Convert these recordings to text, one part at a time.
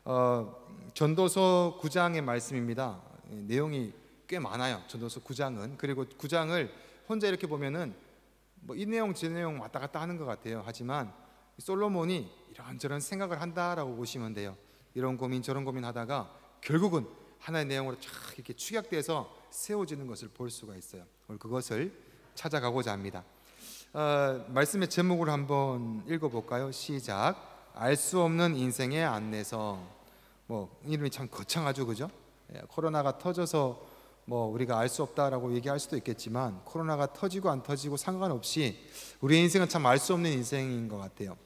전도서 9장의 말씀입니다. 내용이 꽤 많아요. 전도서 9장은. 그리고 9장을 혼자 이렇게 보면은 뭐 이 내용 저 내용 왔다 갔다 하는 것 같아요. 하지만 솔로몬이 이런저런 생각을 한다라고 보시면 돼요. 이런 고민 저런 고민 하다가 결국은 하나의 내용으로 쫙 이렇게 축약돼서 세워지는 것을 볼 수가 있어요. 오늘 그것을 찾아가고자 합니다. 말씀의 제목을 한번 읽어볼까요? 시작. 알 수 없는 인생의 안내서. 뭐 이름이 참 거창하죠, 그죠? 코로나가 터져서 뭐 우리가 알 수 없다라고 얘기할 수도 있겠지만, 코로나가 터지고 안 터지고 상관없이 우리의 인생은 참 알 수 없는 인생인 것 같아요.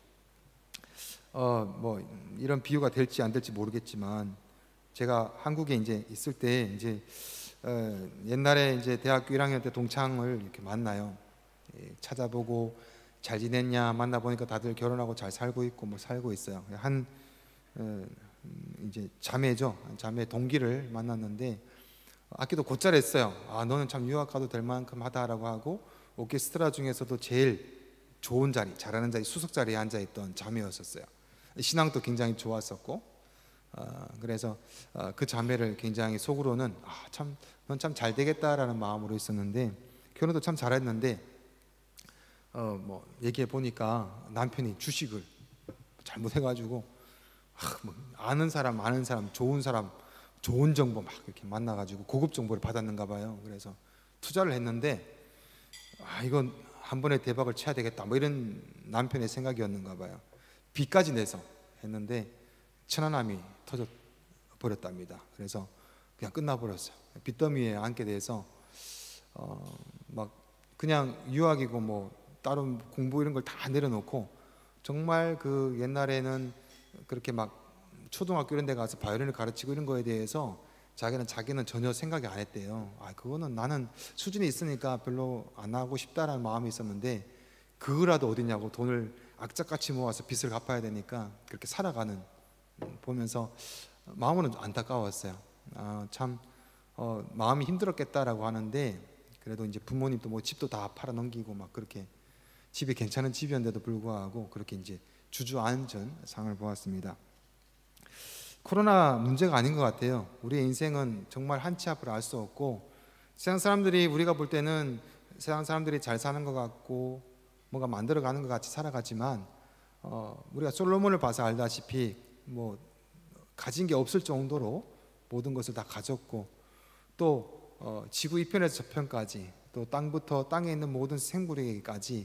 뭐 이런 비유가 될지 안 될지 모르겠지만, 제가 한국에 이제 있을 때 이제 옛날에 이제 대학교 1학년 때 동창을 이렇게 만나요. 찾아보고 잘 지냈냐 만나 보니까 다들 결혼하고 잘 살고 있고 뭐 살고 있어요. 한 이제 자매죠. 자매 동기를 만났는데 악기도 곧잘 했어요. 아, 너는 참 유학 가도 될 만큼 하다라고 하고, 오케스트라 중에서도 제일 좋은 자리, 잘하는 자리, 수석 자리에 앉아 있던 자매였었어요. 신앙도 굉장히 좋았었고, 그래서 그 자매를 굉장히 속으로는 참 넌 참 잘 되겠다라는 마음으로 있었는데, 결혼도 참 잘했는데 뭐 얘기해 보니까 남편이 주식을 잘못해가지고 뭐 아는 사람, 좋은 사람, 좋은 정보 막 이렇게 만나가지고 고급 정보를 받았는가 봐요. 그래서 투자를 했는데 이건 한 번에 대박을 쳐야 되겠다 뭐 이런 남편의 생각이었는가 봐요. 빚까지 내서 했는데 천안함이 터져 버렸답니다. 그래서 그냥 끝나버렸어요. 빚더미에 앉게 돼서 막 그냥 유학이고 뭐 다른 공부 이런 걸 다 내려놓고, 정말 그 옛날에는 그렇게 막 초등학교 이런 데 가서 바이올린을 가르치고 이런 거에 대해서 자기는 전혀 생각이 안 했대요. 그거는 나는 수준이 있으니까 별로 안 하고 싶다라는 마음이 있었는데, 그거라도 어디냐고 돈을 악착같이 모아서 빚을 갚아야 되니까 그렇게 살아가는 보면서 마음은 안타까웠어요. 참 마음이 힘들었겠다라고 하는데, 그래도 이제 부모님도 뭐 집도 다 팔아 넘기고 막 그렇게 집이 괜찮은 집이었는데도 불구하고 그렇게 이제 주저앉은 상을 보았습니다. 코로나 문제가 아닌 것 같아요. 우리의 인생은 정말 한치 앞을 알 수 없고, 세상 사람들이 우리가 볼 때는 세상 사람들이 잘 사는 것 같고 뭔가 만들어가는 것 같이 살아가지만, 우리가 솔로몬을 봐서 알다시피 뭐 가진 게 없을 정도로 모든 것을 다 가졌고, 또 지구 이편에서 저편까지, 또 땅부터 땅에 있는 모든 생물에게까지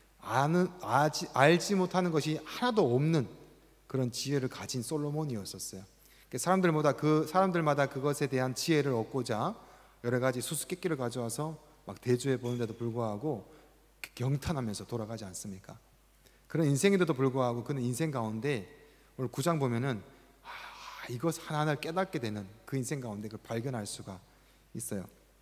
알지 못하는 것이 하나도 없는 그런 지혜를 가진 솔로몬이었었어요. 사람들마다 그것에 대한 지혜를 얻고자 여러 가지 수수께끼를 가져와서 막 대조해 보는데도 불구하고 경탄하면서 돌아가지 않습니까? 그런 인생인데도 불구하고 그는 인생 가운데 오늘 9장 보면은 이것 하나하나를 깨닫게 되는 그 인생 가운데 그걸 발견할 수가 있어요.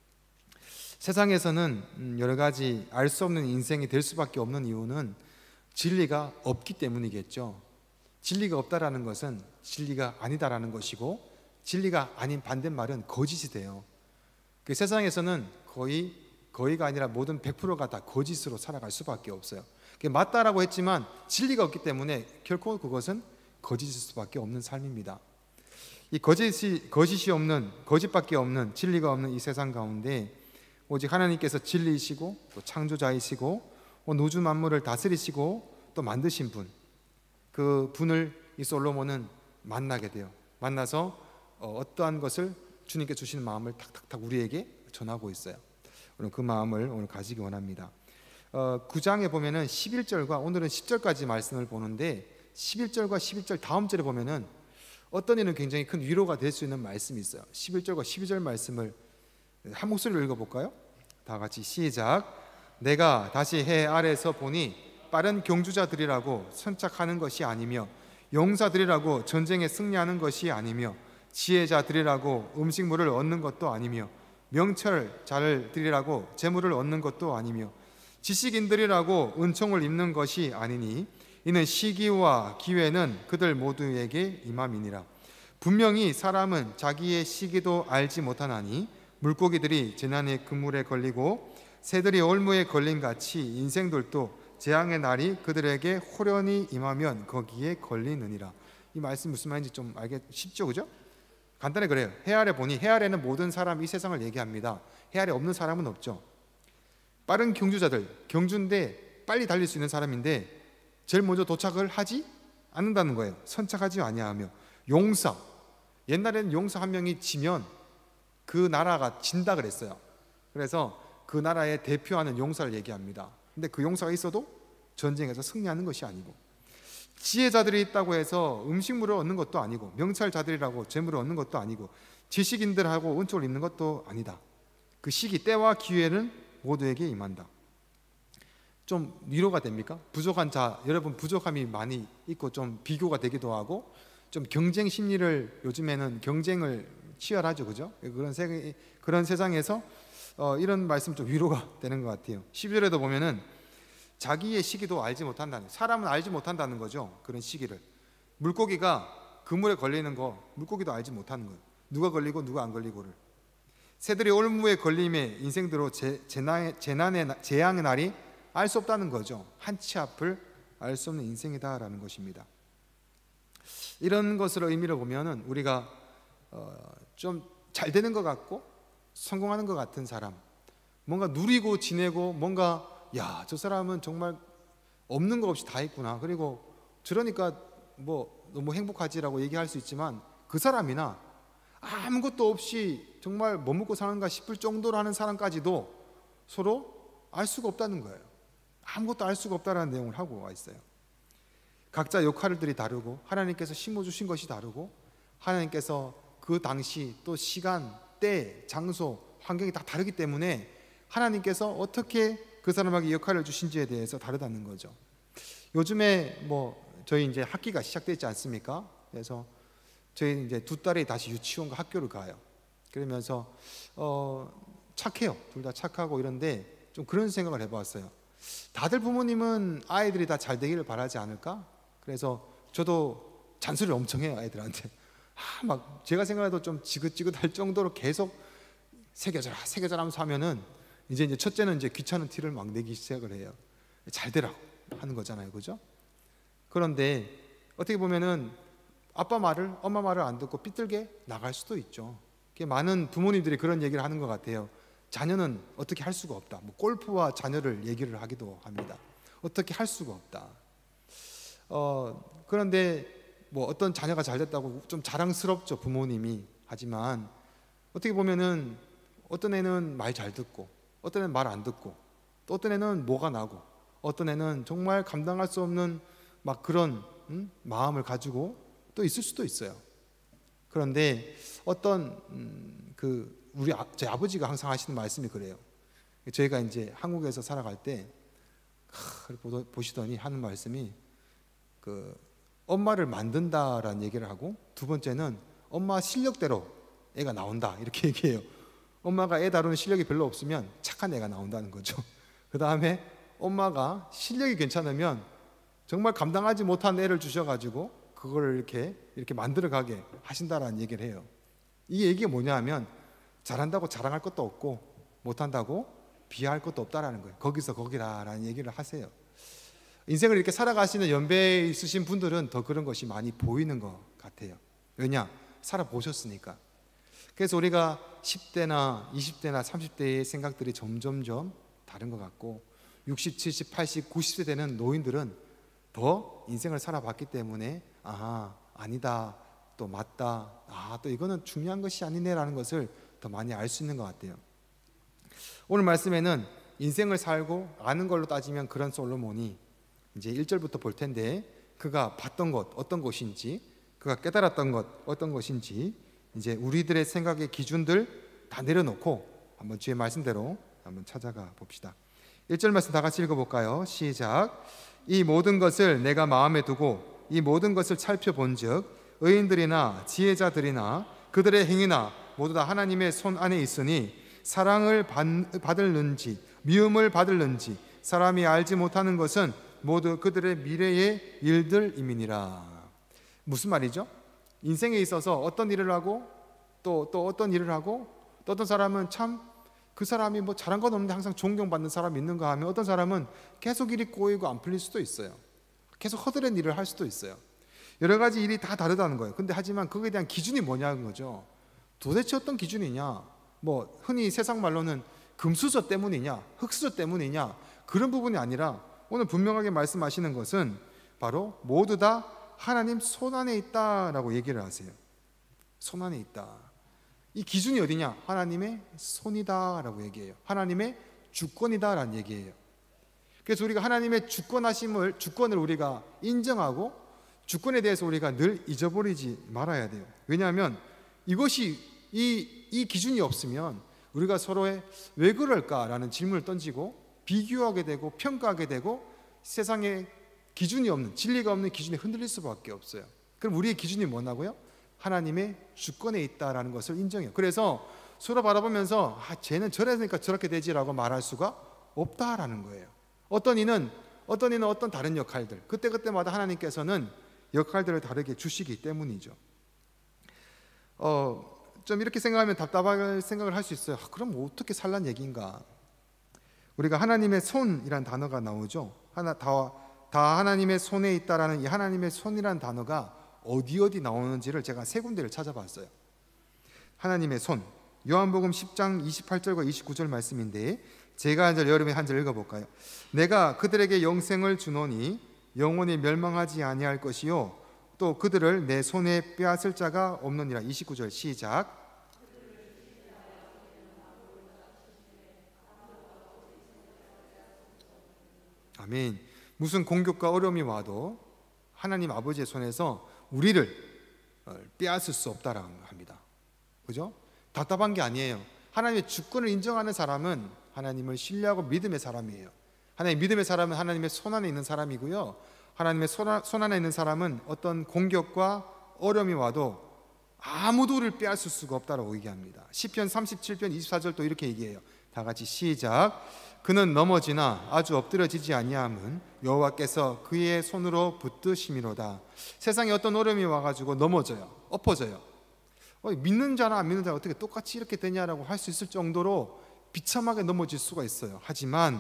세상에서는 여러 가지 알 수 없는 인생이 될 수밖에 없는 이유는 진리가 없기 때문이겠죠. 진리가 없다라는 것은 진리가 아니다라는 것이고, 진리가 아닌 반대말은 거짓이 돼요. 그 세상에서는 거의가 아니라 모든 100%가 다 거짓으로 살아갈 수밖에 없어요. 그게 맞다라고 했지만 진리가 없기 때문에 결코 그것은 거짓일 수밖에 없는 삶입니다. 이 거짓이 없는, 거짓밖에 없는, 진리가 없는 이 세상 가운데 오직 하나님께서 진리이시고 또 창조자이시고 우주 만물을 다스리시고 또 만드신 분, 그 분을 이 솔로몬은 만나게 돼요. 만나서 어떠한 것을 주님께 주시는 마음을 탁탁탁 우리에게 전하고 있어요. 오늘 그 마음을 오늘 가지기 원합니다. 9장에 보면은 11절과 오늘은 10절까지 말씀을 보는데, 11절과 11절 다음 절에 보면은 어떤 이는 굉장히 큰 위로가 될 수 있는 말씀이 있어요. 11절과 12절 말씀을 한 목소리로 읽어볼까요? 다 같이 시작. 내가 다시 해 아래서 보니 빠른 경주자들이라고 선착하는 것이 아니며, 용사들이라고 전쟁에 승리하는 것이 아니며, 지혜자들이라고 음식물을 얻는 것도 아니며, 명철자들이라고 재물을 얻는 것도 아니며, 지식인들이라고 은총을 입는 것이 아니니, 이는 시기와 기회는 그들 모두에게 임함이니라. 분명히 사람은 자기의 시기도 알지 못하나니, 물고기들이 재난의 그물에 걸리고 새들이 올무에 걸린 같이 인생들도 재앙의 날이 그들에게 호련히 임하면 거기에 걸리느니라. 이 말씀 무슨 말인지 좀 알기 쉽죠, 그죠? 간단히 그래요. 해 아래 보니, 해 아래는 모든 사람, 이 세상을 얘기합니다. 해 아래 없는 사람은 없죠. 빠른 경주자들, 경주인데 빨리 달릴 수 있는 사람인데 제일 먼저 도착을 하지 않는다는 거예요. 선착하지 아니하며. 용사, 옛날에는 용사 한 명이 지면 그 나라가 진다 그랬어요. 그래서 그 나라의 대표하는 용사를 얘기합니다. 근데 그 용사가 있어도 전쟁에서 승리하는 것이 아니고, 지혜자들이 있다고 해서 음식물을 얻는 것도 아니고, 명찰자들이라고 재물을 얻는 것도 아니고, 지식인들하고 은총을 입는 것도 아니다. 그 시기, 때와 기회는 모두에게 임한다. 좀 위로가 됩니까? 부족한 자, 여러분 부족함이 많이 있고 좀 비교가 되기도 하고, 좀 경쟁 심리를, 요즘에는 경쟁을 치열하죠, 그죠? 그런 세상에서 이런 말씀 좀 위로가 되는 것 같아요. 12절에도 보면은 자기의 시기도 알지 못한다는, 사람은 알지 못한다는 거죠. 그런 시기를. 물고기가 그물에 걸리는 거, 물고기도 알지 못하는 거예요. 누가 걸리고 누가 안 걸리고를. 새들이 올무에 걸림에 인생대로 재앙의 날이 알 수 없다는 거죠. 한치 앞을 알 수 없는 인생이다라는 것입니다. 이런 것을 의미를 보면은 우리가 좀 잘 되는 것 같고 성공하는 것 같은 사람, 뭔가 누리고 지내고, 뭔가 야, 저 사람은 정말 없는 거 없이 다 있구나, 그리고 저러니까 뭐 너무 행복하지라고 얘기할 수 있지만, 그 사람이나 아무것도 없이 정말 뭐 먹고 사는가 싶을 정도로 하는 사람까지도 서로 알 수가 없다는 거예요. 아무것도 알 수가 없다라는 내용을 하고 와 있어요. 각자 역할들이 다르고, 하나님께서 심어주신 것이 다르고, 하나님께서 그 당시 또 시간, 때, 장소, 환경이 다 다르기 때문에 하나님께서 어떻게 그 사람에게 역할을 주신지에 대해서 다르다는 거죠. 요즘에 뭐 저희 이제 학기가 시작되지 않습니까? 그래서 저희 이제 두 딸이 다시 유치원과 학교를 가요. 그러면서 착해요. 둘 다 착하고 이런데 좀 그런 생각을 해봤어요. 다들 부모님은 아이들이 다 잘 되기를 바라지 않을까? 그래서 저도 잔소리를 엄청 해요, 아이들한테. 막 제가 생각해도 좀 지긋지긋할 정도로 계속 새겨져라 하면서 하면은 이제 첫째는 이제 귀찮은 티를 막 내기 시작을 해요. 잘 되라고 하는 거잖아요, 그죠? 그런데 어떻게 보면은 아빠 말을, 엄마 말을 안 듣고 삐뚤게 나갈 수도 있죠. 많은 부모님들이 그런 얘기를 하는 것 같아요. 자녀는 어떻게 할 수가 없다. 뭐 골프와 자녀를 얘기를 하기도 합니다. 어떻게 할 수가 없다. 그런데 뭐 어떤 자녀가 잘 됐다고 좀 자랑스럽죠, 부모님이. 하지만 어떻게 보면은 어떤 애는 말 잘 듣고, 어떤 애는 말 안 듣고, 또 어떤 애는 뭐가 나고, 어떤 애는 정말 감당할 수 없는 막 그런 마음을 가지고 또 있을 수도 있어요. 그런데 어떤 저희 아버지가 항상 하시는 말씀이 그래요. 저희가 이제 한국에서 살아갈 때 보시더니 하는 말씀이 엄마를 만든다라는 얘기를 하고, 두 번째는 엄마 실력대로 애가 나온다 이렇게 얘기해요. 엄마가 애 다루는 실력이 별로 없으면 착한 애가 나온다는 거죠. 그 다음에 엄마가 실력이 괜찮으면 정말 감당하지 못한 애를 주셔가지고 그거를 이렇게 만들어가게 하신다라는 얘기를 해요. 이 얘기가 뭐냐 하면, 잘한다고 자랑할 것도 없고 못한다고 비하할 것도 없다라는 거예요. 거기서 거기라라는 얘기를 하세요. 인생을 이렇게 살아가시는 연배에 있으신 분들은 더 그런 것이 많이 보이는 것 같아요. 왜냐? 살아보셨으니까. 그래서 우리가 10대나 20대나 30대의 생각들이 점점점 다른 것 같고, 60, 70, 80, 90세 되는 노인들은 더 인생을 살아봤기 때문에 아니다, 또 맞다, 또 이거는 중요한 것이 아니네라는 것을 더 많이 알 수 있는 것 같아요. 오늘 말씀에는 인생을 살고 아는 걸로 따지면 그런 솔로몬이 이제 1절부터 볼 텐데, 그가 봤던 것 어떤 것인지, 그가 깨달았던 것 어떤 것인지, 이제 우리들의 생각의 기준들 다 내려놓고 한번 주의 말씀대로 한번 찾아가 봅시다. 1절 말씀 다 같이 읽어볼까요? 시작. 이 모든 것을 내가 마음에 두고 이 모든 것을 살펴본즉 의인들이나 지혜자들이나 그들의 행위나 모두 다 하나님의 손 안에 있으니 사랑을 받을는지 미움을 받을는지 사람이 알지 못하는 것은 모두 그들의 미래의 일들임이니라. 무슨 말이죠? 인생에 있어서 어떤 일을 하고 또 어떤 일을 하고, 또 어떤 사람은 참 그 사람이 뭐 잘한 건 없는데 항상 존경받는 사람이 있는가 하면, 어떤 사람은 계속 일이 꼬이고 안 풀릴 수도 있어요. 계속 허드렛 일을 할 수도 있어요. 여러 가지 일이 다 다르다는 거예요. 근데 하지만 그거에 대한 기준이 뭐냐는 거죠. 도대체 어떤 기준이냐? 뭐 흔히 세상 말로는 금수저 때문이냐, 흙수저 때문이냐, 그런 부분이 아니라 오늘 분명하게 말씀하시는 것은 바로 모두 다 하나님 손 안에 있다라고 얘기를 하세요. 손 안에 있다. 이 기준이 어디냐? 하나님의 손이다라고 얘기해요. 하나님의 주권이다라는 얘기예요. 그래서 우리가 하나님의 주권을 우리가 인정하고 주권에 대해서 우리가 늘 잊어버리지 말아야 돼요. 왜냐하면 이것이 이 기준이 없으면 우리가 서로의 왜 그럴까라는 질문을 던지고 비교하게 되고 평가하게 되고 세상에 기준이 없는, 진리가 없는 기준에 흔들릴 수밖에 없어요. 그럼 우리의 기준이 뭐냐고요? 하나님의 주권에 있다라는 것을 인정해요. 그래서 서로 바라보면서 쟤는 저랬으니까 저렇게 되지라고 말할 수가 없다라는 거예요. 어떤 이는 어떤 다른 역할들, 그때마다 하나님께서는 역할들을 다르게 주시기 때문이죠. 좀 이렇게 생각하면 답답할 생각을 할 수 있어요. 그럼 어떻게 살란 얘기인가? 우리가 하나님의 손이란 단어가 나오죠. 다 하나님의 손에 있다라는 이 하나님의 손이란 단어가 어디 나오는지를 제가 세 군데를 찾아봤어요. 하나님의 손, 요한복음 10장 28절과 29절 말씀인데 제가 여러분이 한 절 읽어볼까요? 내가 그들에게 영생을 주노니 영원히 멸망하지 아니할 것이요 또 그들을 내 손에 빼앗을 자가 없느니라. 29절 시작. 아멘. 무슨 공격과 어려움이 와도 하나님 아버지의 손에서 우리를 빼앗을 수 없다라고 합니다. 그죠? 답답한 게 아니에요. 하나님의 주권을 인정하는 사람은 하나님을 신뢰하고 믿음의 사람이에요. 하나님의 믿음의 사람은 하나님의 손 안에 있는 사람이고요. 하나님의 손 안에 있는 사람은 어떤 공격과 어려움이 와도 아무도 우리를 빼앗을 수가 없다라고 얘기합니다. 시편 37편 24절 또 이렇게 얘기해요. 다 같이 시작. 그는 넘어지나 아주 엎드려지지 아니함은 여호와께서 그의 손으로 붙드심이로다. 세상에 어떤 어려움이 와가지고 넘어져요, 엎어져요. 믿는 자나 안 믿는 자가 어떻게 똑같이 이렇게 되냐라고 할 수 있을 정도로 비참하게 넘어질 수가 있어요. 하지만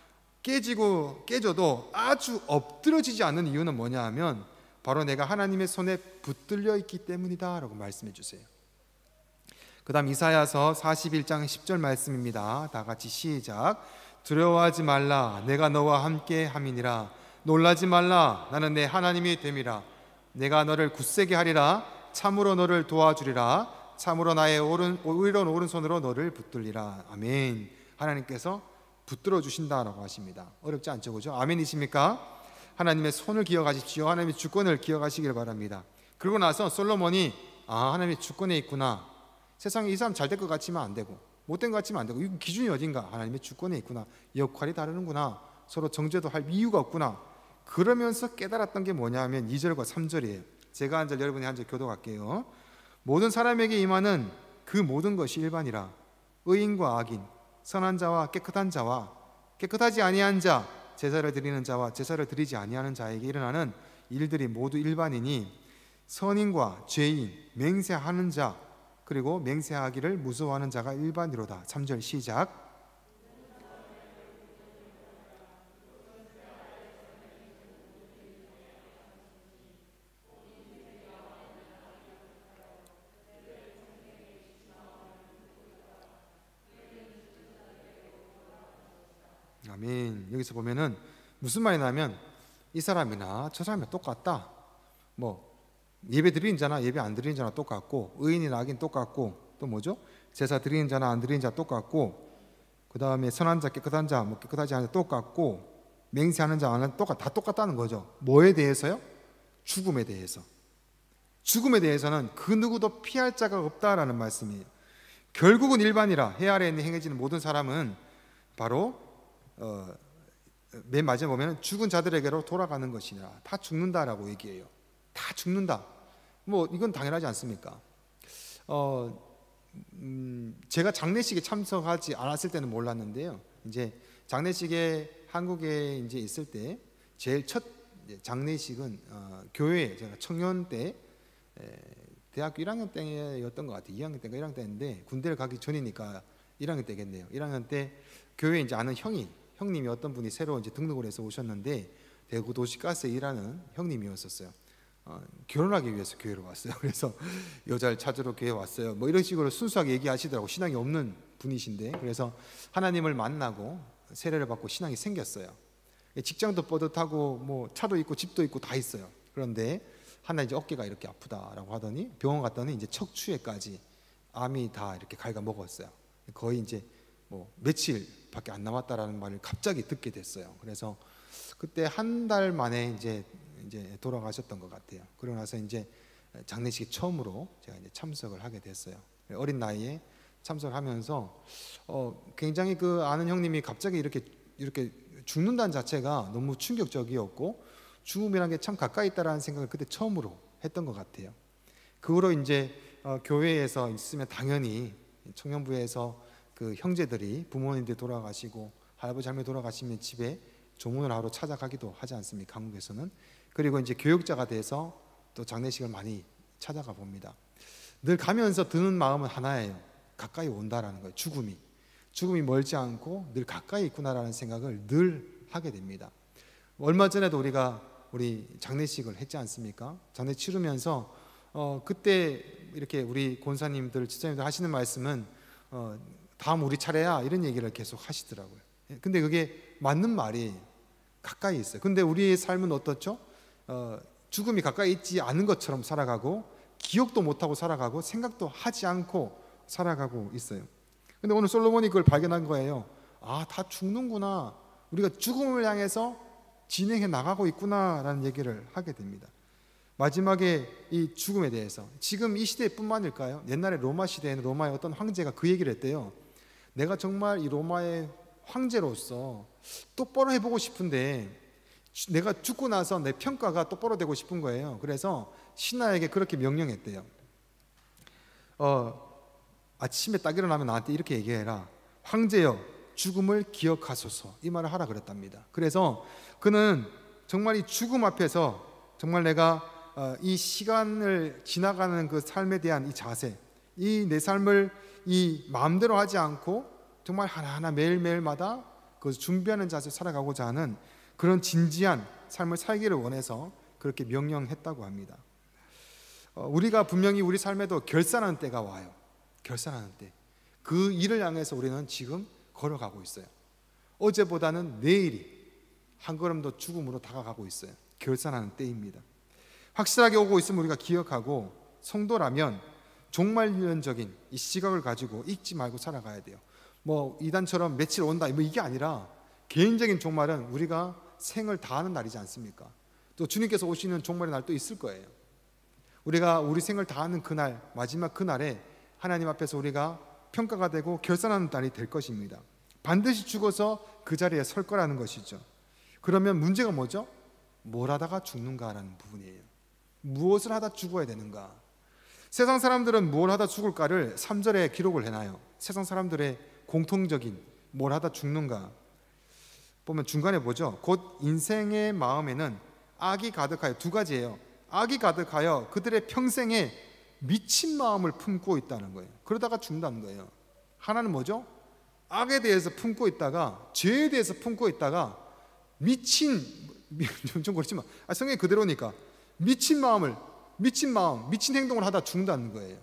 깨져도 아주 엎드려지지 않는 이유는 뭐냐 하면 바로 내가 하나님의 손에 붙들려 있기 때문이다 라고 말씀해 주세요. 그 다음 이사야서 41장 10절 말씀입니다. 다 같이 시작. 두려워하지 말라 내가 너와 함께 함이니라. 놀라지 말라 나는 내 하나님이 됨이라. 내가 너를 굳세게 하리라. 참으로 너를 도와주리라. 참으로 나의 의로운 오른손으로 너를 붙들리라. 아멘. 하나님께서 붙들어 주신다라고 하십니다. 어렵지 않죠, 그죠? 아멘이십니까? 하나님의 손을 기억하십시오. 하나님의 주권을 기억하시길 바랍니다. 그러고 나서 솔로몬이 하나님의 주권에 있구나. 세상에 이 사람 잘 될 것 같지만 안 되고 못된 것 같지만 안 되고 이 기준이 어딘가? 하나님의 주권에 있구나. 역할이 다르는구나. 서로 정죄도 할 이유가 없구나. 그러면서 깨달았던 게 뭐냐 하면 2절과 3절이에요. 제가 한 절 여러분이 한 절 교독할게요. 모든 사람에게 임하는 그 모든 것이 일반이라. 의인과 악인, 선한 자와 깨끗한 자와 깨끗하지 아니한 자, 제사를 드리는 자와 제사를 드리지 아니하는 자에게 일어나는 일들이 모두 일반이니 선인과 죄인, 맹세하는 자 그리고 맹세하기를 무서워하는 자가 일반이로다. 3절 시작. 아멘. 여기서 보면은 무슨 말이 나면 이 사람이나 저 사람이 똑같다. 뭐 예배 드리는 자나 예배 안 드리는 자나 똑같고 의인이나 악인 똑같고 또 뭐죠? 제사 드리는 자나 안 드리는 자 똑같고 그 다음에 선한 자 깨끗한 자 뭐 깨끗하지 않은 자 똑같고 맹세하는 자 안 다 똑같다는 거죠. 뭐에 대해서요? 죽음에 대해서. 죽음에 대해서는 그 누구도 피할 자가 없다라는 말씀이에요. 결국은 일반이라 해 아래에 행해지는 모든 사람은 바로 맨 마지막에 보면 죽은 자들에게로 돌아가는 것이냐. 다 죽는다라고 얘기해요. 다 죽는다. 뭐 이건 당연하지 않습니까? 제가 장례식에 참석하지 않았을 때는 몰랐는데요. 이제 장례식에 한국에 이제 있을 때 제일 첫 장례식은 교회 제가 청년 때 대학교 1학년 때였던 것 같아요. 2학년 때인가 1학년 때인데 군대를 가기 전이니까 1학년 때겠네요. 1학년 때 교회에 이제 아는 형님이 어떤 분이 새로 이제 등록을 해서 오셨는데 대구 도시가스에 일하는 형님이었었어요. 결혼하기 위해서 교회로 왔어요. 그래서 여자를 찾으러 교회에 왔어요. 뭐 이런 식으로 순수하게 얘기하시더라고. 신앙이 없는 분이신데. 그래서 하나님을 만나고 세례를 받고 신앙이 생겼어요. 직장도 뻗듯하고 뭐 차도 있고 집도 있고 다 있어요. 그런데 하나 이제 어깨가 이렇게 아프다라고 하더니 병원 갔더니 이제 척추에까지 암이 다 이렇게 갉아먹었어요. 거의 이제 뭐 며칠밖에 안 남았다라는 말을 갑자기 듣게 됐어요. 그래서 그때 한 달 만에 이제 돌아가셨던 것 같아요. 그러고 나서 이제 장례식에 처음으로 제가 이제 참석을 하게 됐어요. 어린 나이에 참석하면서 굉장히 그 아는 형님이 갑자기 이렇게 죽는다는 자체가 너무 충격적이었고 죽음이라는 게 참 가까이 있다라는 생각을 그때 처음으로 했던 것 같아요. 그 후로 이제 교회에서 있으면 당연히 청년부에서 그 형제들이 부모님들이 돌아가시고 할아버지 할머니 돌아가시면 집에 조문을 하러 찾아가기도 하지 않습니까? 한국에서는. 그리고 이제 교육자가 돼서 또 장례식을 많이 찾아가 봅니다. 늘 가면서 드는 마음은 하나예요. 가까이 온다라는 거예요. 죽음이 멀지 않고 늘 가까이 있구나라는 생각을 늘 하게 됩니다. 얼마 전에도 우리 장례식을 했지 않습니까? 장례 치르면서 그때 이렇게 우리 권사님들, 지사님들 하시는 말씀은 다음 우리 차례야 이런 얘기를 계속 하시더라고요. 근데 그게 맞는 말이 가까이 있어요. 근데 우리의 삶은 어떻죠? 죽음이 가까이 있지 않은 것처럼 살아가고 기억도 못하고 살아가고 생각도 하지 않고 살아가고 있어요. 근데 오늘 솔로몬이 그걸 발견한 거예요. 아, 다 죽는구나. 우리가 죽음을 향해서 진행해 나가고 있구나라는 얘기를 하게 됩니다. 마지막에 이 죽음에 대해서 지금 이 시대뿐만일까요? 옛날에 로마 시대에는 로마의 어떤 황제가 그 얘기를 했대요. 내가 정말 이 로마의 황제로서 똑바로 해보고 싶은데 내가 죽고 나서 내 평가가 똑바로 되고 싶은 거예요. 그래서 신하에게 그렇게 명령했대요. 아침에 딱 일어나면 나한테 이렇게 얘기해라. 황제여, 죽음을 기억하소서. 이 말을 하라 그랬답니다. 그래서 그는 정말 이 죽음 앞에서 정말 내가 이 시간을 지나가는 그 삶에 대한 이 자세, 이 내 삶을 이 마음대로 하지 않고 정말 하나하나 매일매일마다 그 준비하는 자세 살아가고자 하는 그런 진지한 삶을 살기를 원해서 그렇게 명령했다고 합니다. 우리가 분명히 우리 삶에도 결산하는 때가 와요. 결산하는 때. 그 일을 향해서 우리는 지금 걸어가고 있어요. 어제보다는 내일이 한 걸음 더 죽음으로 다가가고 있어요. 결산하는 때입니다. 확실하게 오고 있으면 우리가 기억하고 성도라면 종말론적인 이 시각을 가지고 잊지 말고 살아가야 돼요. 뭐 이단처럼 며칠 온다 뭐 이게 아니라 개인적인 종말은 우리가 생을 다하는 날이지 않습니까? 또 주님께서 오시는 종말의 날도 있을 거예요. 우리가 우리 생을 다하는 그날, 마지막 그날에 하나님 앞에서 우리가 평가가 되고 결산하는 날이 될 것입니다. 반드시 죽어서 그 자리에 설 거라는 것이죠. 그러면 문제가 뭐죠? 뭘 하다가 죽는가라는 부분이에요. 무엇을 하다 죽어야 되는가? 세상 사람들은 뭘 하다 죽을까를 3절에 기록을 해놔요. 세상 사람들의 공통적인 뭘 하다 죽는가 보면 중간에 보죠. 곧 인생의 마음에는 악이 가득하여, 두 가지예요. 악이 가득하여 그들의 평생에 미친 마음을 품고 있다는 거예요. 그러다가 죽는다는 거예요. 하나는 뭐죠? 악에 대해서 품고 있다가, 죄에 대해서 품고 있다가 미친 좀 그렇지만 성경이 그대로니까 미친 마음, 미친 행동을 하다 죽는다는 거예요.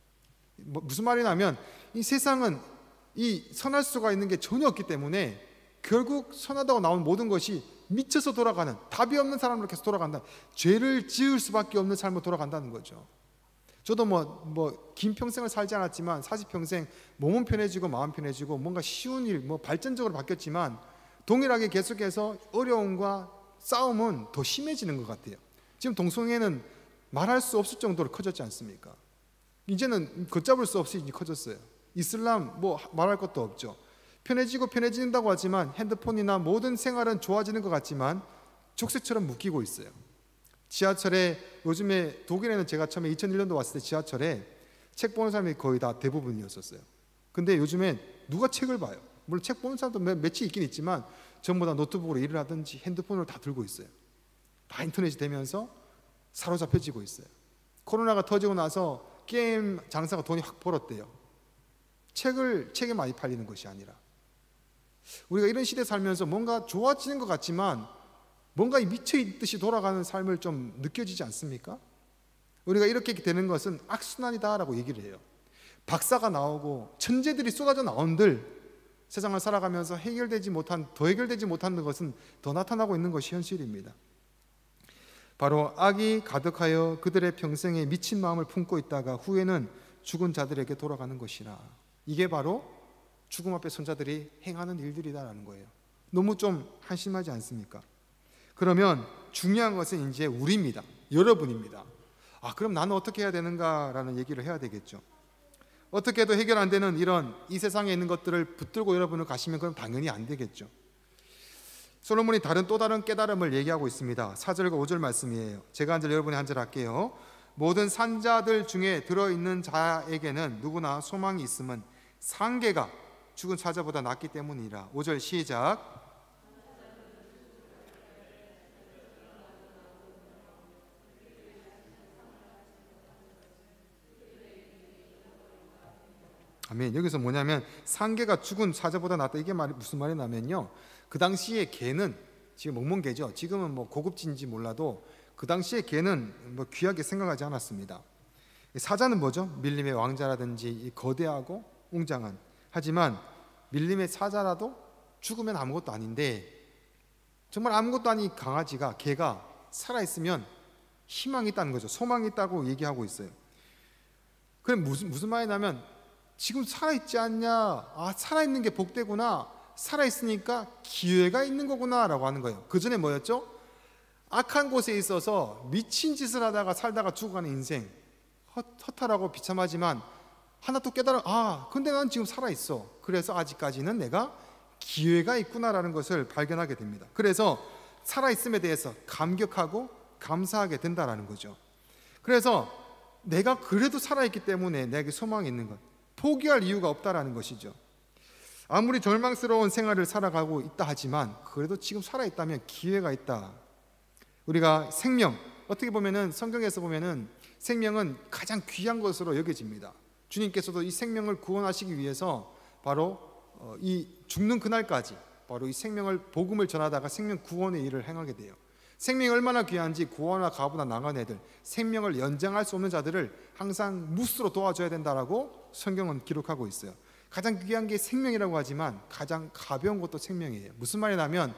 무슨 말이냐면 이 세상은 이 선할 수가 있는 게 전혀 없기 때문에 결국 선하다고 나온 모든 것이 미쳐서 돌아가는, 답이 없는 사람으로 계속 돌아간다. 죄를 지을 수밖에 없는 삶으로 돌아간다는 거죠. 저도 긴 평생을 살지 않았지만 40평생 몸은 편해지고 마음 편해지고 뭔가 쉬운 일, 발전적으로 바뀌었지만 동일하게 계속해서 어려움과 싸움은 더 심해지는 것 같아요. 지금 동성애는 말할 수 없을 정도로 커졌지 않습니까? 이제는 걷잡을 수 없이 커졌어요. 이슬람 말할 것도 없죠. 편해진다고 하지만 핸드폰이나 모든 생활은 좋아지는 것 같지만 족쇄처럼 묶이고 있어요. 지하철에 요즘에 독일에는 제가 처음에 2001년도 왔을 때 지하철에 책 보는 사람이 거의 다 대부분이었었어요. 근데 요즘엔 누가 책을 봐요? 물론 책 보는 사람도 몇이 있긴 있지만 전부 다 노트북으로 일을 하든지 핸드폰을 다 들고 있어요. 다 인터넷이 되면서 사로잡혀지고 있어요. 코로나가 터지고 나서 게임 장사가 돈이 확 벌었대요. 책이 많이 팔리는 것이 아니라 우리가 이런 시대에 살면서 뭔가 좋아지는 것 같지만 뭔가 미쳐 있듯이 돌아가는 삶을 좀 느껴지지 않습니까? 우리가 이렇게 되는 것은 악순환이다라고 얘기를 해요. 박사가 나오고 천재들이 쏟아져 나온들 세상을 살아가면서 더 해결되지 못한 것은 더 나타나고 있는 것이 현실입니다. 바로 악이 가득하여 그들의 평생에 미친 마음을 품고 있다가 후에는 죽은 자들에게 돌아가는 것이라. 이게 바로 죽음 앞에 선 자들이 행하는 일들이다라는 거예요. 너무 좀 한심하지 않습니까? 그러면 중요한 것은 이제 우리입니다. 여러분입니다. 그럼 나는 어떻게 해야 되는가라는 얘기를 해야 되겠죠. 어떻게 해도 해결 안 되는 이 세상에 있는 것들을 붙들고 여러분을 가시면 그럼 당연히 안 되겠죠. 솔로몬이 또 다른 깨달음을 얘기하고 있습니다. 4절과 5절 말씀이에요. 제가 한 절, 여러분이 한 절 할게요. 모든 산자들 중에 들어있는 자에게는 누구나 소망이 있음은 상계가 죽은 사자보다 낫기 때문이라. 5절 시작. 아멘. 여기서 뭐냐면 상계가 죽은 사자보다 낫다. 이게 무슨 말이냐면요, 그 당시에 개는, 지금 멍멍개죠. 지금은 뭐 고급진지 몰라도 그 당시에 개는 뭐 귀하게 생각하지 않았습니다. 사자는 뭐죠? 밀림의 왕자라든지 이 거대하고 웅장한, 하지만 밀림의 사자라도 죽으면 아무것도 아닌데, 정말 아무것도 아닌 강아지가, 개가 살아있으면 희망이 있다는 거죠. 소망이 있다고 얘기하고 있어요. 그럼 무슨 말이냐면 지금 살아있지 않냐, 살아있는 게 복되구나, 살아있으니까 기회가 있는 거구나 라고 하는 거예요. 그 전에 뭐였죠? 악한 곳에 있어서 미친 짓을 하다가 살다가 죽어가는 인생, 허탈하고 비참하지만 하나 또 깨달아, 근데 난 지금 살아있어. 그래서 아직까지는 내가 기회가 있구나라는 것을 발견하게 됩니다. 그래서 살아있음에 대해서 감격하고 감사하게 된다라는 거죠. 그래서 내가 그래도 살아있기 때문에 내게 소망이 있는 것, 포기할 이유가 없다라는 것이죠. 아무리 절망스러운 생활을 살아가고 있다 하지만 그래도 지금 살아있다면 기회가 있다. 우리가 생명, 어떻게 보면은 성경에서 보면은 생명은 가장 귀한 것으로 여겨집니다. 주님께서도 이 생명을 구원하시기 위해서 바로 이 죽는 그날까지 바로 이 생명을, 복음을 전하다가 생명 구원의 일을 행하게 돼요. 생명이 얼마나 귀한지 고아나 가부나 나간 애들, 생명을 연장할 수 없는 자들을 항상 무스로 도와줘야 된다라고 성경은 기록하고 있어요. 가장 귀한 게 생명이라고 하지만 가장 가벼운 것도 생명이에요. 무슨 말이냐면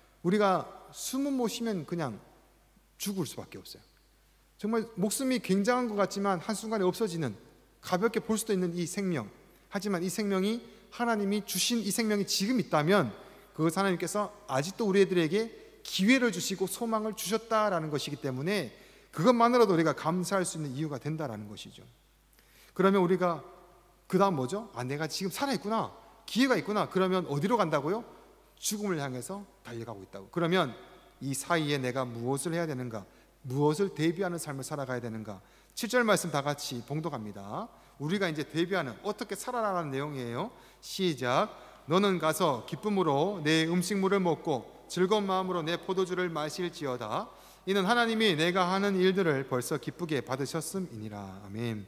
우리가 숨을 못 쉬면 그냥 죽을 수밖에 없어요. 정말 목숨이 굉장한 것 같지만 한순간에 없어지는, 가볍게 볼 수도 있는 이 생명, 하지만 이 생명이 하나님이 주신 이 생명이 지금 있다면 그것 하나님께서 아직도 우리들에게 기회를 주시고 소망을 주셨다라는 것이기 때문에 그것만으로도 우리가 감사할 수 있는 이유가 된다라는 것이죠. 그러면 우리가 그 다음 뭐죠? 내가 지금 살아있구나, 기회가 있구나. 그러면 어디로 간다고요? 죽음을 향해서 달려가고 있다고. 그러면 이 사이에 내가 무엇을 해야 되는가? 무엇을 대비하는 삶을 살아가야 되는가? 7절 말씀 다 같이 봉독합니다. 우리가 이제 대비하는, 어떻게 살아라는 내용이에요. 시작. 너는 가서 기쁨으로 내 음식물을 먹고 즐거운 마음으로 내 포도주를 마실지어다. 이는 하나님이 내가 하는 일들을 벌써 기쁘게 받으셨음이니라. 아멘.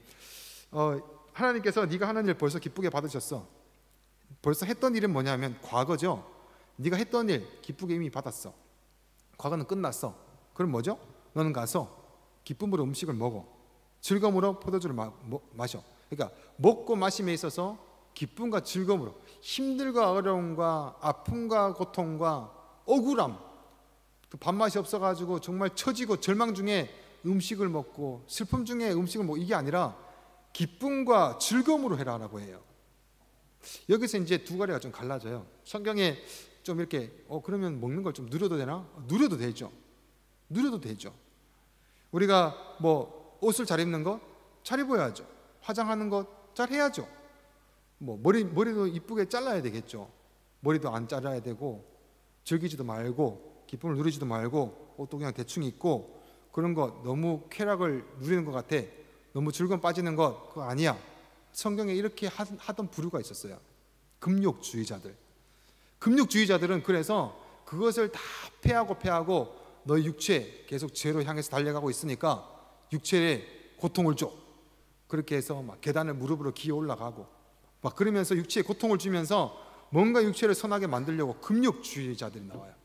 하나님께서 네가 하는 일 벌써 기쁘게 받으셨어. 벌써 했던 일은 뭐냐면 과거죠. 네가 했던 일 기쁘게 이미 받았어. 과거는 끝났어. 그럼 뭐죠? 너는 가서 기쁨으로 음식을 먹어, 즐거움으로 포도주를 마셔. 그러니까 먹고 마심에 있어서 기쁨과 즐거움으로, 힘들과 어려움과 아픔과 고통과 억울함, 그 밥맛이 없어가지고 정말 처지고 절망 중에 음식을 먹고 슬픔 중에 음식을 먹고, 이게 아니라 기쁨과 즐거움으로 해라라고 해요. 여기서 이제 두 가지가 좀 갈라져요. 성경에 좀 이렇게 그러면 먹는 걸 좀 누려도 되나? 누려도 되죠. 누려도 되죠. 우리가 뭐 옷을 잘 입는 것 잘 입어야죠. 화장하는 것 잘 해야죠. 뭐 머리도 이쁘게 잘라야 되겠죠. 머리도 안 잘라야 되고, 즐기지도 말고 기쁨을 누리지도 말고 옷도 그냥 대충 입고, 그런 것 너무 쾌락을 누리는 것 같아, 너무 즐거움 빠지는 것, 그거 아니야. 성경에 이렇게 하던 부류가 있었어요. 금욕주의자들. 금욕주의자들은 그래서 그것을 다 패하고 너의 육체 계속 죄로 향해서 달려가고 있으니까 육체에 고통을 줘. 그렇게 해서 막 계단을 무릎으로 기어 올라가고 막 그러면서 육체에 고통을 주면서 뭔가 육체를 선하게 만들려고 금욕주의자들이 나와요.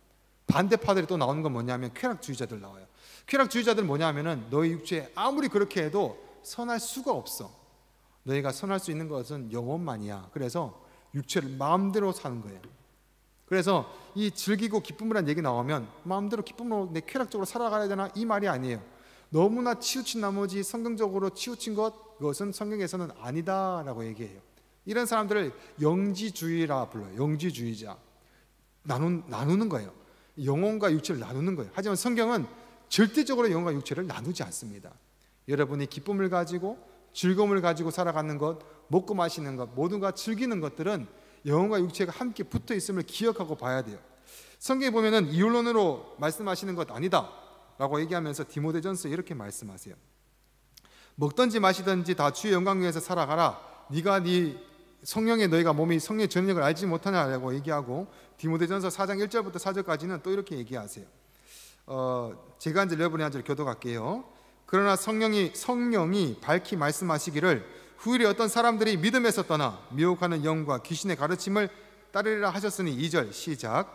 반대파들이 또 나오는 건 뭐냐면 쾌락주의자들 나와요. 쾌락주의자들은 뭐냐면은 너희 육체에 아무리 그렇게 해도 선할 수가 없어. 너희가 선할 수 있는 것은 영혼만이야. 그래서 육체를 마음대로 사는 거예요. 그래서 이 즐기고 기쁨이라는 얘기 나오면 마음대로 기쁨으로 내 쾌락적으로 살아가야 되나 이 말이 아니에요. 너무나 치우친 나머지 성경적으로 치우친 그것은 성경에서는 아니다라고 얘기해요. 이런 사람들을 영지주의라 불러요. 영지주의자. 나누는 거예요. 영혼과 육체를 나누는 거예요. 하지만 성경은 절대적으로 영혼과 육체를 나누지 않습니다. 여러분이 기쁨을 가지고 즐거움을 가지고 살아가는 것, 먹고 마시는 것, 모두가 즐기는 것들은 영혼과 육체가 함께 붙어 있음을 기억하고 봐야 돼요. 성경에 보면은 이율론으로 말씀하시는 것 아니다 라고 얘기하면서 디모데전서에 이렇게 말씀하세요. 먹든지 마시든지 다 주의 영광 위해서 살아가라. 네가 네 성령의 너희가 몸이 성령의 전력을 알지 못하냐라고 얘기하고, 디모데전서 4장 1절부터 4절까지는 또 이렇게 얘기하세요. 제가 이제 여러분의 한 절 교독할게요. 그러나 성령이 밝히 말씀하시기를 후일에 어떤 사람들이 믿음에서 떠나 미혹하는 영과 귀신의 가르침을 따르리라 하셨으니, 2절 시작.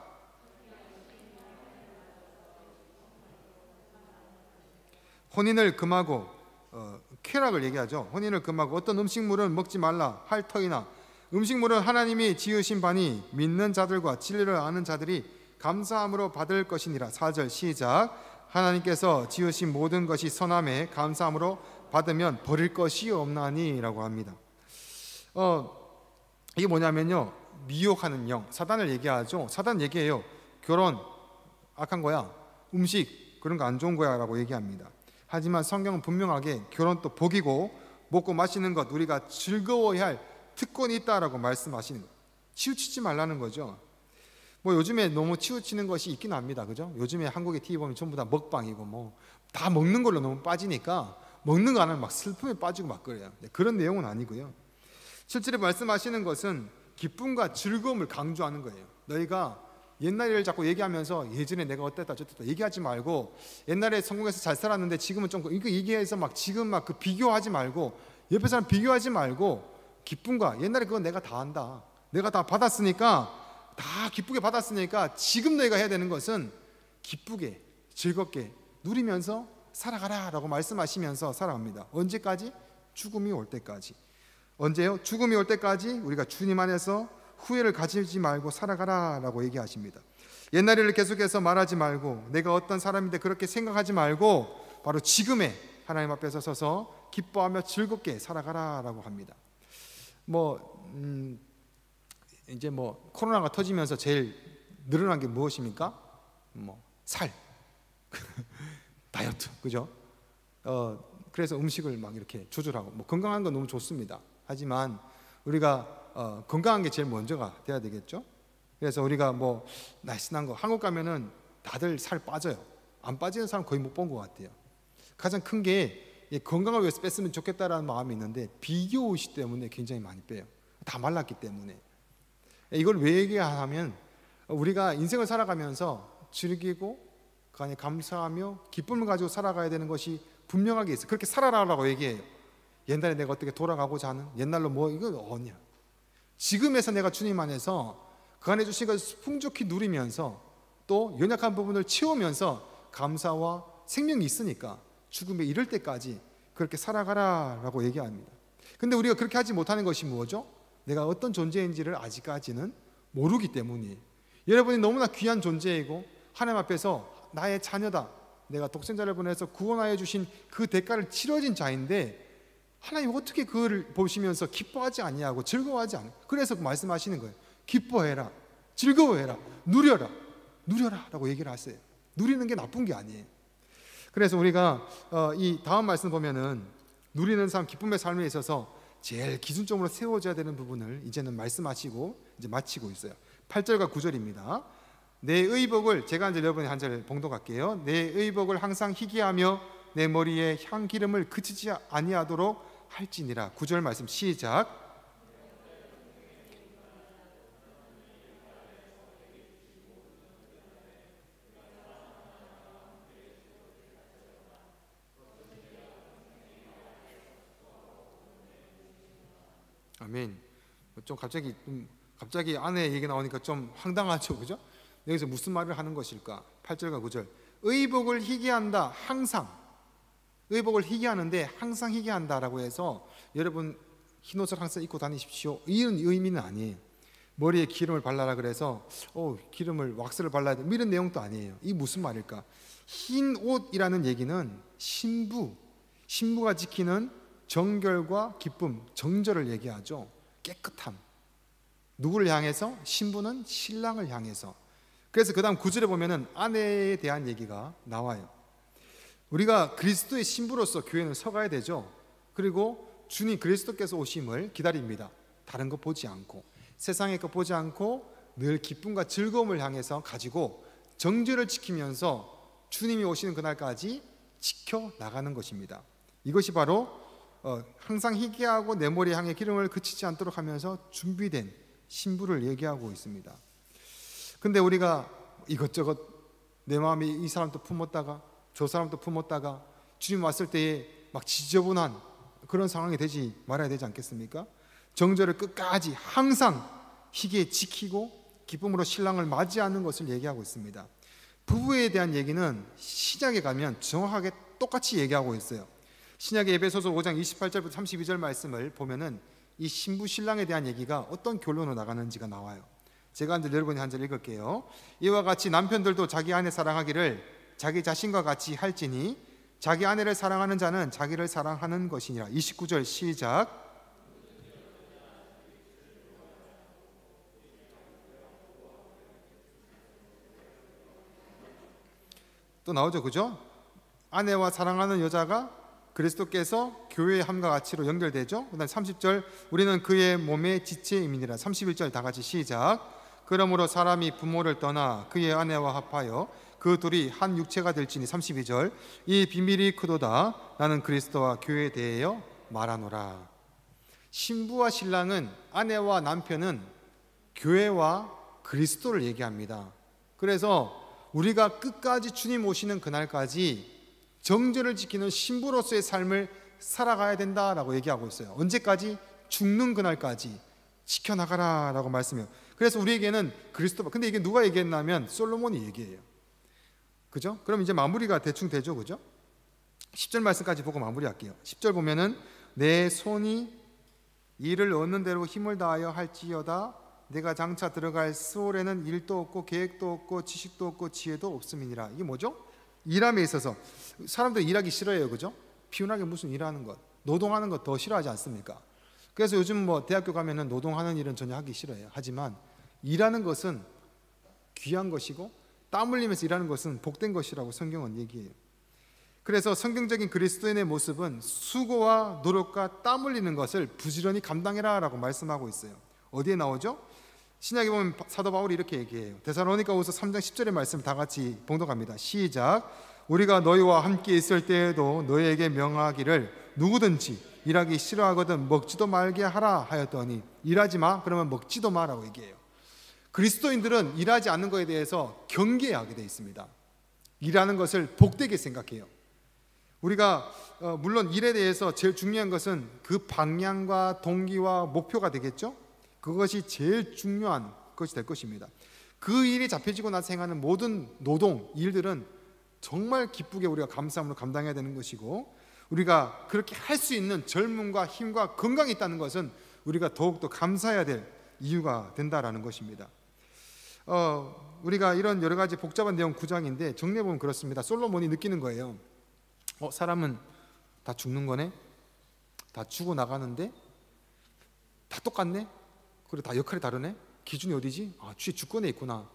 혼인을 금하고, 쾌락을 얘기하죠. 혼인을 금하고 어떤 음식물은 먹지 말라 할 터이나 음식물은 하나님이 지으신 바니 믿는 자들과 진리를 아는 자들이 감사함으로 받을 것이니라. 4절 시작. 하나님께서 지으신 모든 것이 선함에 감사함으로 받으면 버릴 것이 없나니 라고 합니다. 이게 뭐냐면요, 미혹하는 영, 사단을 얘기하죠. 사단 얘기해요. 결혼 악한 거야, 음식 그런 거 안 좋은 거야 라고 얘기합니다. 하지만 성경은 분명하게 결혼도 복이고 먹고 마시는 것 우리가 즐거워해야 할 특권이 있다라고 말씀하시는 거예요. 치우치지 말라는 거죠. 뭐 요즘에 너무 치우치는 것이 있긴 합니다. 그죠? 요즘에 한국의 TV 보면 전부 다 먹방이고 뭐 다 먹는 걸로 너무 빠지니까 먹는 거 안 하면 막 슬픔에 빠지고 막 그래요. 그런 내용은 아니고요. 실제로 말씀하시는 것은 기쁨과 즐거움을 강조하는 거예요. 너희가 옛날 일을 자꾸 얘기하면서 예전에 내가 어땠다 저랬다 얘기하지 말고, 옛날에 성공해서 잘 살았는데 지금은 좀 이거 얘기해서 막 지금 막 그 비교하지 말고, 옆에 사람 비교하지 말고, 기쁨과 옛날에 그건 내가 다 한다, 내가 다 받았으니까, 다 기쁘게 받았으니까 지금 너희가 해야 되는 것은 기쁘게 즐겁게 누리면서 살아가라 라고 말씀하시면서 살아갑니다. 언제까지? 죽음이 올 때까지. 언제요? 죽음이 올 때까지 우리가 주님 안에서 후회를 가지지 말고 살아가라 라고 얘기하십니다. 옛날 일을 계속해서 말하지 말고, 내가 어떤 사람인데 그렇게 생각하지 말고 바로 지금에 하나님 앞에서 서서 기뻐하며 즐겁게 살아가라 라고 합니다. 이제 코로나가 터지면서 제일 늘어난 게 무엇입니까? 살 다이어트, 그죠? 그래서 음식을 막 이렇게 조절하고, 건강한 건 너무 좋습니다. 하지만 우리가 건강한 게 제일 먼저가 돼야 되겠죠? 그래서 우리가 날씬한 거, 한국 가면은 다들 살 빠져요. 안 빠지는 사람 거의 못 본 것 같아요. 가장 큰 게 건강을 위해서 뺐으면 좋겠다라는 마음이 있는데 비교의식 때문에 굉장히 많이 빼요. 다 말랐기 때문에. 이걸 왜 얘기하냐면, 우리가 인생을 살아가면서 즐기고 그 안에 감사하며 기쁨을 가지고 살아가야 되는 것이 분명하게 있어요. 그렇게 살아라라고 얘기해요. 옛날에 내가 어떻게 돌아가고자 하는, 옛날로 이거 어냐, 지금에서 내가 주님 안에서 그 안에 주신 것을 풍족히 누리면서 또 연약한 부분을 채우면서 감사와 생명이 있으니까 죽음에 이를 때까지 그렇게 살아가라라고 얘기합니다. 근데 우리가 그렇게 하지 못하는 것이 뭐죠? 내가 어떤 존재인지를 아직까지는 모르기 때문이에요. 여러분이 너무나 귀한 존재이고 하나님 앞에서 나의 자녀다, 내가 독생자를 보내서 구원하여 주신 그 대가를 치러진 자인데, 하나님 어떻게 그를 보시면서 기뻐하지 않냐고, 즐거워하지 않냐. 그래서 말씀하시는 거예요. 기뻐해라, 즐거워해라, 누려라 라고 얘기를 하세요. 누리는 게 나쁜 게 아니에요. 그래서 우리가 이 다음 말씀 보면은 누리는 삶, 기쁨의 삶에 있어서 제일 기준점으로 세워져야 되는 부분을 이제는 말씀하시고 이제 마치고 있어요. 8절과 9절입니다. 내 의복을, 제가 이제 여러분이 한 절 봉독할게요. 내 의복을 항상 희귀하며 내 머리에 향기름을 그치지 아니하도록 할지니라. 9절 말씀 시작. 아멘. 좀 갑자기 아내 얘기 나오니까 좀 황당하죠, 그죠? 여기서 무슨 말을 하는 것일까? 8절과 9절. 의복을 희귀한다. 항상. 의복을 희귀하는데 항상 희귀한다라고 해서 여러분 흰옷을 항상 입고 다니십시오, 이런 의미는 아니에요. 머리에 기름을 발라라 그래서 기름을 왁스를 발라야 돼, 이런 내용도 아니에요. 이 무슨 말일까? 흰 옷이라는 얘기는 신부가 지키는 정결과 기쁨, 정절을 얘기하죠. 깨끗함. 누구를 향해서? 신부는 신랑을 향해서. 그래서 그 다음 9절에 보면은 아내에 대한 얘기가 나와요. 우리가 그리스도의 신부로서 교회는 서가야 되죠. 그리고 주님 그리스도께서 오심을 기다립니다. 다른 거 보지 않고, 세상의 거 보지 않고 늘 기쁨과 즐거움을 향해서 가지고 정죄를 지키면서 주님이 오시는 그날까지 지켜나가는 것입니다. 이것이 바로 항상 희귀하고 내 머리 향해 기름을 그치지 않도록 하면서 준비된 신부를 얘기하고 있습니다. 근데 우리가 이것저것 내 마음이 이 사람도 품었다가 저 사람도 품었다가 주님 왔을 때에 막 지저분한 그런 상황이 되지 말아야 되지 않겠습니까? 정절을 끝까지 항상 희귀에 지키고 기쁨으로 신랑을 맞이하는 것을 얘기하고 있습니다. 부부에 대한 얘기는 신약에 가면 정확하게 똑같이 얘기하고 있어요. 신약의 에베소서 5장 28절부터 32절 말씀을 보면은 이 신부 신랑에 대한 얘기가 어떤 결론으로 나가는지가 나와요. 제가 여러분이 한 절 읽을게요. 이와 같이 남편들도 자기 아내 사랑하기를 자기 자신과 같이 할지니 자기 아내를 사랑하는 자는 자기를 사랑하는 것이니라. 29절 시작. 또 나오죠, 그죠? 아내와 사랑하는 여자가 그리스도께서 교회의 함과 같이로 연결되죠. 그 다음 30절 우리는 그의 몸의 지체임이니라. 31절 다 같이 시작. 그러므로 사람이 부모를 떠나 그의 아내와 합하여 그 둘이 한 육체가 될지니. 32절 이 비밀이 크도다. 나는 그리스도와 교회에 대하여 말하노라. 신부와 신랑은, 아내와 남편은 교회와 그리스도를 얘기합니다. 그래서 우리가 끝까지 주님 오시는 그날까지 정죄를 지키는 신부로서의 삶을 살아가야 된다라고 얘기하고 있어요. 언제까지? 죽는 그날까지 지켜나가라 라고 말씀해요. 그래서 우리에게는 그리스도, 근데 이게 누가 얘기했냐면 솔로몬이 얘기해요. 그죠? 그럼 이제 마무리가 대충 되죠, 그죠? 10절 말씀까지 보고 마무리할게요. 10절 보면은 내 손이 일을 얻는 대로 힘을 다하여 할지어다 내가 장차 들어갈 스올에는 일도 없고 계획도 없고 지식도 없고 지혜도 없음이니라. 이게 뭐죠? 일함에 있어서 사람들이 일하기 싫어해요, 그죠? 피곤하게 무슨 일하는 것, 노동하는 것 더 싫어하지 않습니까? 그래서 요즘 뭐 대학교 가면은 노동하는 일은 전혀 하기 싫어해요. 하지만 일하는 것은 귀한 것이고 땀 흘리면서 일하는 것은 복된 것이라고 성경은 얘기해요. 그래서 성경적인 그리스도인의 모습은 수고와 노력과 땀 흘리는 것을 부지런히 감당해라 라고 말씀하고 있어요. 어디에 나오죠? 신약에 보면 사도 바울이 이렇게 얘기해요. 데살로니가후서 3장 10절의 말씀 다 같이 봉독합니다. 시작. 우리가 너희와 함께 있을 때에도 너희에게 명하기를 누구든지 일하기 싫어하거든 먹지도 말게 하라 하였더니. 일하지 마 그러면 먹지도 마라고 얘기해요. 그리스도인들은 일하지 않는 것에 대해서 경계하게 되어 있습니다. 일하는 것을 복되게 생각해요. 우리가 물론 일에 대해서 제일 중요한 것은 그 방향과 동기와 목표가 되겠죠. 그것이 제일 중요한 것이 될 것입니다. 그 일이 잡혀지고 나서 행하는 모든 노동, 일들은 정말 기쁘게 우리가 감사함으로 감당해야 되는 것이고, 우리가 그렇게 할 수 있는 젊음과 힘과 건강이 있다는 것은 우리가 더욱더 감사해야 될 이유가 된다라는 것입니다. 우리가 이런 여러 가지 복잡한 내용 구장인데 정리해보면 그렇습니다. 솔로몬이 느끼는 거예요. 사람은 다 죽는 거네? 다 죽어나가는데? 다 똑같네? 그리고 다 역할이 다르네? 기준이 어디지? 주의 주권에 있구나.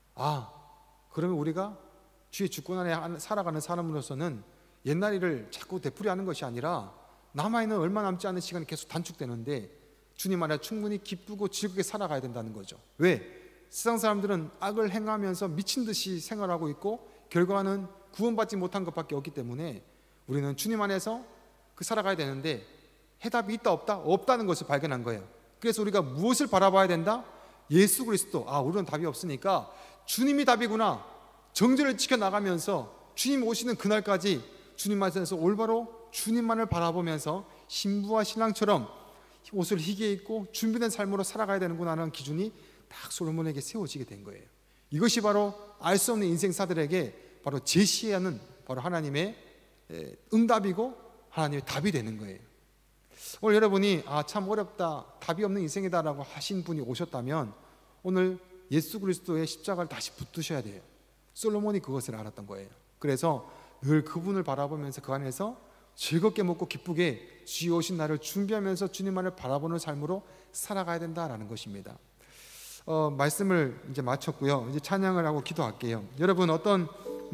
그러면 우리가 주의 주권 안에 살아가는 사람으로서는 옛날 일을 자꾸 되풀이하는 것이 아니라 남아있는 얼마 남지 않은 시간이 계속 단축되는데 주님 안에 충분히 기쁘고 즐겁게 살아가야 된다는 거죠. 왜? 세상 사람들은 악을 행하면서 미친 듯이 생활하고 있고 결과는 구원받지 못한 것밖에 없기 때문에 우리는 주님 안에서 살아가야 되는데 해답이 있다 없다? 없다는 것을 발견한 거예요. 그래서 우리가 무엇을 바라봐야 된다? 예수 그리스도. 우리는 답이 없으니까 주님이 답이구나. 정죄를 지켜나가면서 주님 오시는 그날까지 주님 안에서 올바로 주님만을 바라보면서 신부와 신랑처럼 옷을 희게 입고 준비된 삶으로 살아가야 되는구나 하는 기준이 딱 솔로몬에게 세워지게 된 거예요. 이것이 바로 알 수 없는 인생사들에게 바로 제시하는 바로 하나님의 응답이고 하나님의 답이 되는 거예요. 오늘 여러분이 참 어렵다, 답이 없는 인생이다라고 하신 분이 오셨다면 오늘 예수 그리스도의 십자가를 다시 붙드셔야 돼요. 솔로몬이 그것을 알았던 거예요. 그래서 늘 그분을 바라보면서 그 안에서 즐겁게 먹고 기쁘게 주의 오신 날을 준비하면서 주님만을 바라보는 삶으로 살아가야 된다라는 것입니다. 말씀을 이제 마쳤고요. 이제 찬양을 하고 기도할게요. 여러분 어떤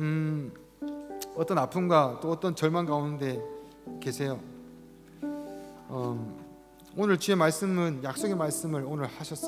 아픔과 또 어떤 절망 가운데 계세요? 오늘 주의 말씀은 약속의 말씀을 오늘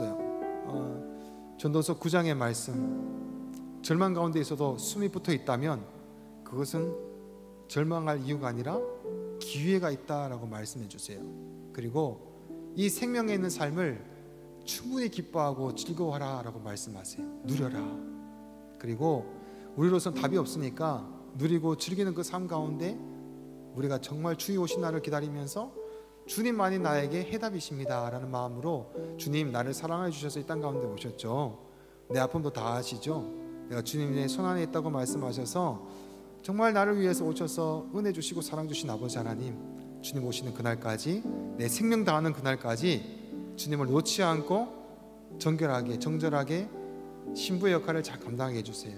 하셨어요. 전도서 9장의 말씀, 절망 가운데 있어도 숨이 붙어 있다면 그것은 절망할 이유가 아니라 기회가 있다라고 말씀해 주세요. 그리고 이 생명에 있는 삶을 충분히 기뻐하고 즐거워하라 라고 말씀하세요. 누려라. 그리고 우리로서는 답이 없으니까 누리고 즐기는 그 삶 가운데 우리가 정말 주의 오신 날을 기다리면서 주님만이 나에게 해답이십니다 라는 마음으로, 주님 나를 사랑해 주셔서 이 땅 가운데 오셨죠. 내 아픔도 다 아시죠. 내가 주님의 손안에 있다고 말씀하셔서 정말 나를 위해서 오셔서 은혜 주시고 사랑 주신 아버지 하나님, 주님 오시는 그날까지, 내 생명 다하는 그날까지 주님을 놓지 않고 정절하게 신부의 역할을 잘 감당하게 해주세요.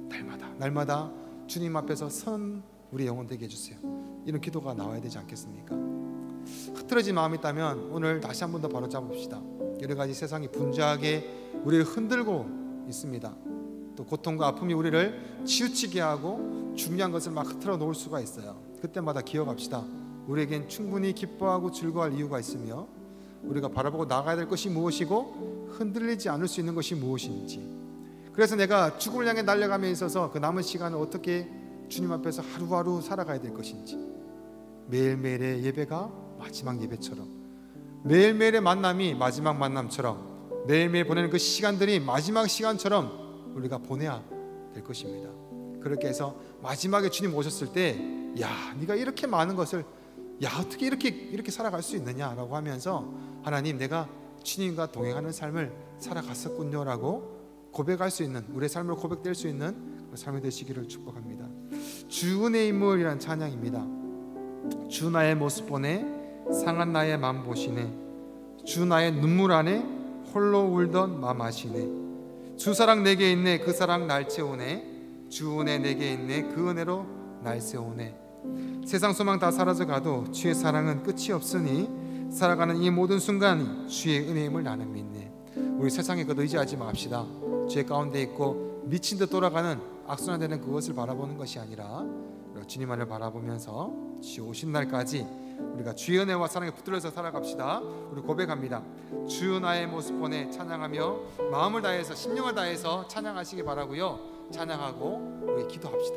날마다 주님 앞에서 선 우리 영혼 되게 해주세요. 이런 기도가 나와야 되지 않겠습니까? 흐트러진 마음이 있다면 오늘 다시 한 번 더 바로잡읍시다. 여러 가지 세상이 분주하게 우리를 흔들고 있습니다. 또 고통과 아픔이 우리를 치우치게 하고 중요한 것을 막 흐트러 놓을 수가 있어요. 그때마다 기억합시다. 우리에겐 충분히 기뻐하고 즐거워할 이유가 있으며 우리가 바라보고 나가야 될 것이 무엇이고 흔들리지 않을 수 있는 것이 무엇인지. 그래서 내가 죽음을 향해 달려감에 있어서 그 남은 시간을 어떻게 주님 앞에서 하루하루 살아가야 될 것인지, 매일매일의 예배가 마지막 예배처럼, 매일매일의 만남이 마지막 만남처럼, 매일매일 보내는 그 시간들이 마지막 시간처럼 우리가 보내야 될 것입니다. 그렇게 해서 마지막에 주님 오셨을 때, 야, 네가 이렇게 많은 것을, 야, 어떻게 이렇게 살아갈 수 있느냐라고 하면서 하나님, 내가 주님과 동행하는 삶을 살아갔었군요 라고 고백할 수 있는, 우리의 삶을 고백될 수 있는 삶이 되시기를 축복합니다. 주 은혜의 인물이란 찬양입니다. 주 나의 모습 보네, 상한 나의 맘 보시네, 주 나의 눈물 안에 홀로 울던 맘 아시네, 주 사랑 내게 있네, 그 사랑 날 채우네, 주 은혜 내게 있네, 그 은혜로 날 세우네. 세상 소망 다 사라져가도 주의 사랑은 끝이 없으니 살아가는 이 모든 순간이 주의 은혜임을 나는 믿네. 우리 세상에 그 의지하지 맙시다. 죄 가운데 있고 미친 듯 돌아가는 악순환되는 그것을 바라보는 것이 아니라 주님만을 바라보면서 주 오신 날까지 우리가 주의 은혜와 사랑에 붙들려서 살아갑시다. 우리 고백합니다. 주 나의 모습 보내 찬양하며 마음을 다해서 심령을 다해서 찬양하시기 바라고요. 찬양하고 우리 기도합시다.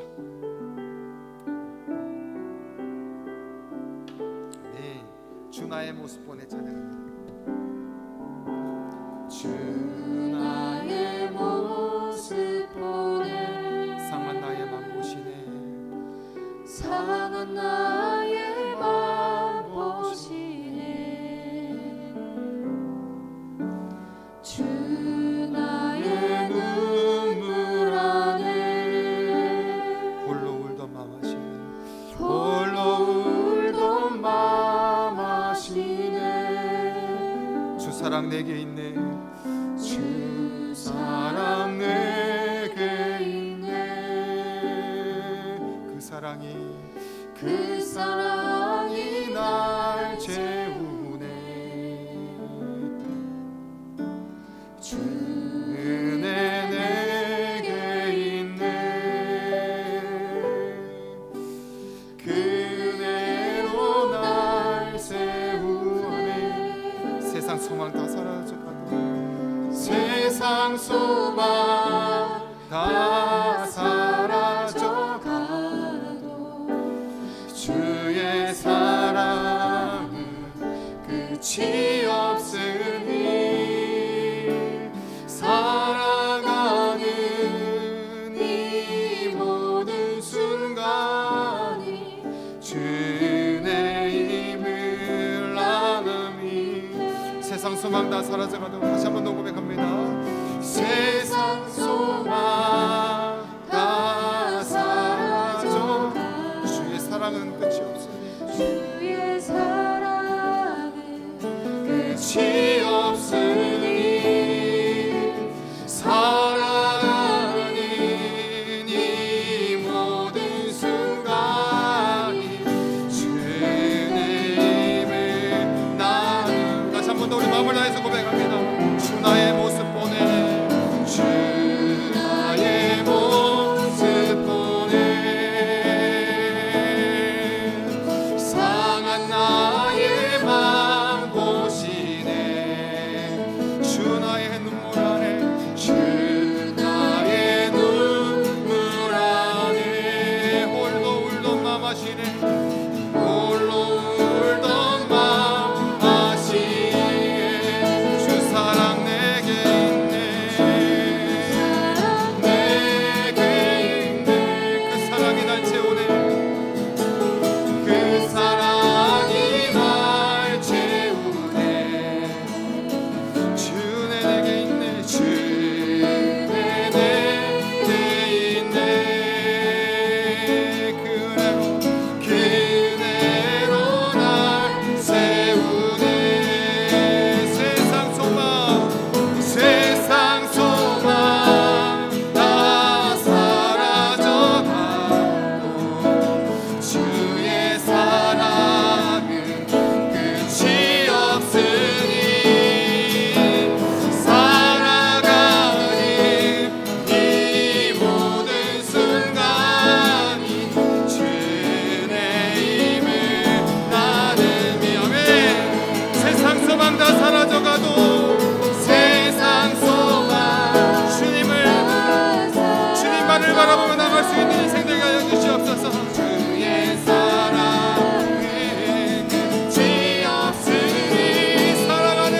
네, 주 나의 모습 보내 찬양합니다. 주 나의 모습 보내, 상한 나의 맘 보시네, 상한 나의 맘 보시네, 주 나의 눈물 안에 홀로 울던 맘 하시네, 홀로 울던 맘 하시네, 주 사랑 내게 있네, 주 사랑 내게 있네, 그 사랑이 날 채우네, 주 은혜 내게 있네, 그 은혜로 날 세우네. 세상 소망 다 사라져가도, 세상 소망 다 사라져가도 주의 사랑은 끝이 없으니 살아가는 이 모든 순간이 주 은혜임을 아노니. 세상 소망 다 사라져가도 다시 한번 더 고백합니다. 세상 소망 끝이 없으니 살아가는 이 모든 순간이 주의 힘을 나는. 다시 한 번 더 우리 마음을 다해서 고백합니다. 주 나의 모습 보내, 주 나의 모습 보내. 상한 나의 맘 보시네. 주 나의 눈물 안에, 주 나의 눈물 안에 홀로 울던 맘 아시네. 홀로 울던 맘 아시네. 주 사랑 내게 있네. 내게 있네. 그 사랑이 날 채우네. 그 사랑이 날 채우네. 주네 내게 있네. 주네 내게 있네. 그대로 날 세우네. 세상 소망 다 사라져가고 주의 사랑은 끝이 없으니 살아가는 이 모든 순간이 주의 힘을 나는 미워해. 세상 소망 다 사라져가도 세상 소망 주님만을 바라보며 나갈 수 있는 인생 되게 하여 주시옵소서. 주의 사랑은 끝이 없으니 살아가는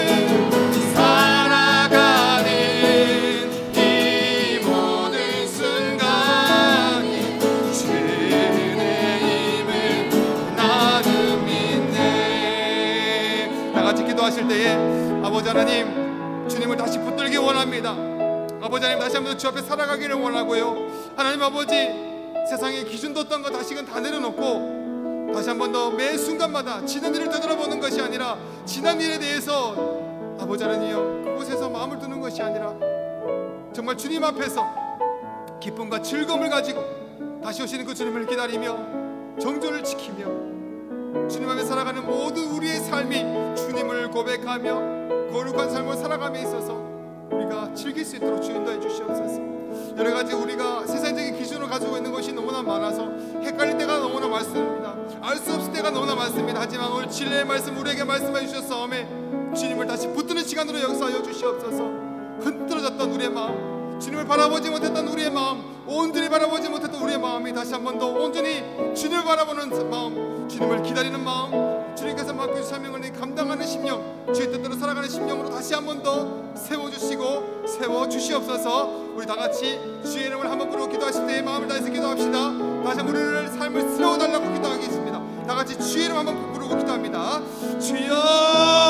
이 모든 순간이 주의 힘을 나는 믿네. 다 같이 기도하실 때에 아버지 하나님, 주님을 다시 붙들기 원합니다. 아버지 하나님, 다시 한번 주 앞에 살아가기를 원하고요. 하나님 아버지, 세상의 기준 뒀던 거 다시금 다 내려놓고 다시 한 번 더 매 순간마다 지난 일을 되돌아보는 것이 아니라 지난 일에 대해서 아버지 하나님이여 그곳에서 마음을 두는 것이 아니라 정말 주님 앞에서 기쁨과 즐거움을 가지고 다시 오시는 그 주님을 기다리며 정조를 지키며 주님 앞에 살아가는 모든 우리의 삶이 주님을 고백하며 거룩한 삶을 살아감에 있어서 우리가 즐길 수 있도록 주님 도해 주시옵소서. 여러 가지 우리가 세상적인 기준을 가지고 있는 것이 너무나 많아서 헷갈릴 때가 너무나 많습니다. 알 수 없을 때가 너무나 많습니다. 하지만 오늘 진리의 말씀 우리에게 말씀해 주셨사오매 주님을 다시 붙드는 시간으로 역사하여 주시옵소서. 흔들어졌던 우리의 마음, 주님을 바라보지 못했던 우리의 마음, 온전히 바라보지 못했던 우리의 마음이 다시 한 번 더 온전히 주님을 바라보는 마음, 주님을 기다리는 마음, 주님께서 맡겨주신 사명을 감당하는 심령, 주의 뜻대로 살아가는 심령으로 다시 한 번 더 세워주시고 세워주시옵소서. 우리 다같이 주의 이름을 한번 부르고 기도하실 때에 마음을 다해서 기도합시다. 다시 한번 우리를 삶을 세워달라고 기도하겠습니다. 다같이 주의 이름 한번 부르고 기도합니다. 주여